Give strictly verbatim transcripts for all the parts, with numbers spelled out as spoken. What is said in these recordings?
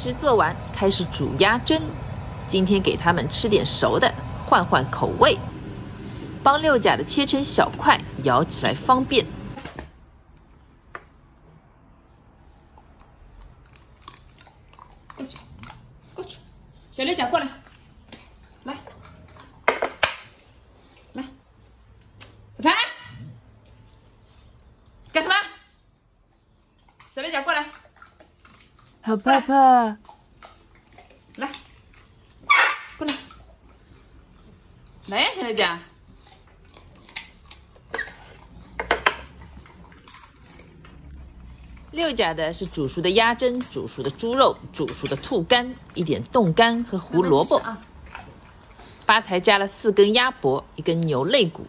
汁做完，开始煮鸭胗。今天给他们吃点熟的，换换口味。帮六甲的切成小块，咬起来方便。 过去，过去，小六甲过来，来，来，小才，干什么？小六甲过来。 好怕怕。 来，过来，来呀，小六甲。 六甲的是煮熟的鸭胗、煮熟的猪肉、煮熟的兔肝，一点冻干和胡萝卜。 啊、 发财加了四根鸭脖，一根牛肋骨。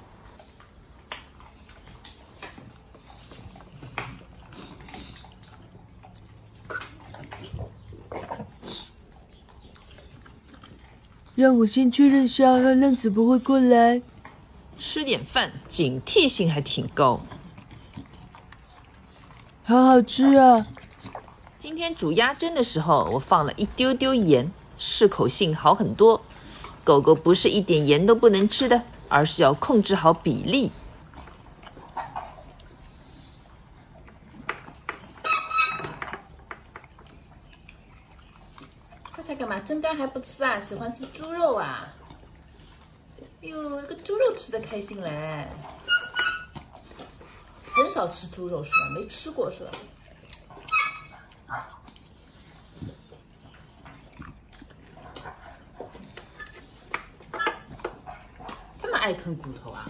让我先确认下，让浪子不会过来。 吃点饭，警惕性还挺高。 好好吃啊！ 今天煮鸭胗的时候，我放了一丢丢盐，适口性好很多。狗狗不是一点盐都不能吃的，而是要控制好比例。 发财干嘛？蒸干还不吃啊？喜欢吃猪肉啊？哎呦，那个猪肉吃的开心嘞！很少吃猪肉是吧？没吃过是吧？这么爱啃骨头啊？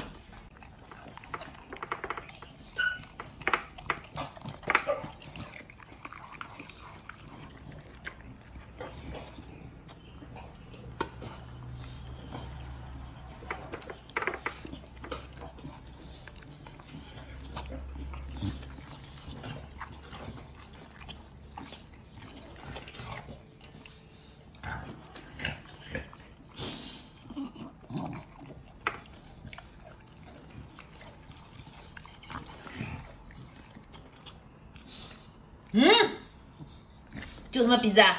嗯，就什么鼻子啊？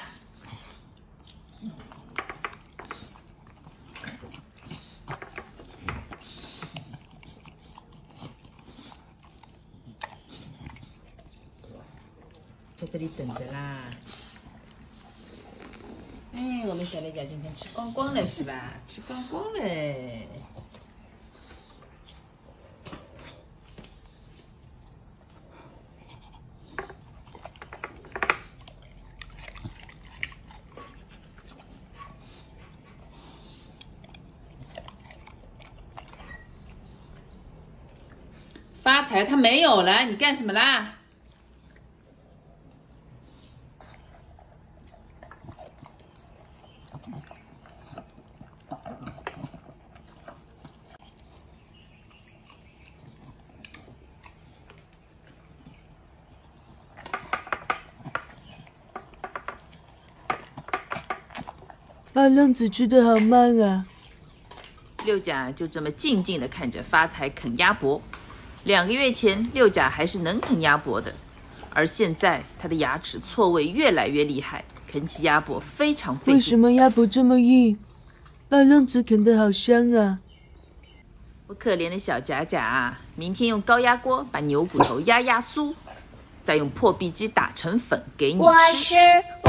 在这里等着啦。哎，我们小雷甲今天吃光光了是吧？吃光光了。发财他没有了，你干什么啦？ 啊，浪子吃的好慢啊！ 六甲就这么静静地看着发财啃鸭脖。两个月前，六甲还是能啃鸭脖的，而现在他的牙齿错位越来越厉害，啃起鸭脖非常费劲。 为什么鸭脖这么硬？啊，浪子啃得好香啊！ 我可怜的小甲甲啊，明天用高压锅把牛骨头压压酥，再用破壁机打成粉给你吃。 我是